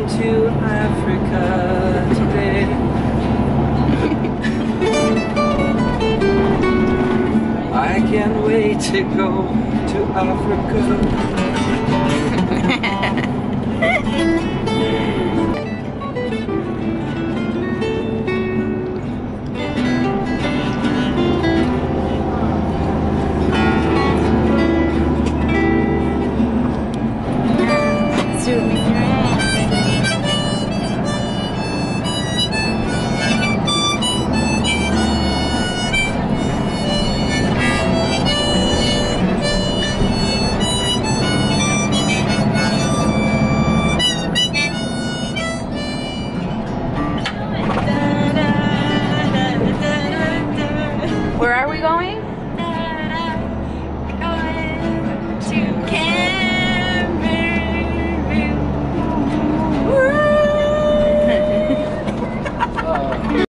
going to Africa today. I can't wait to go to Africa. Where are we going?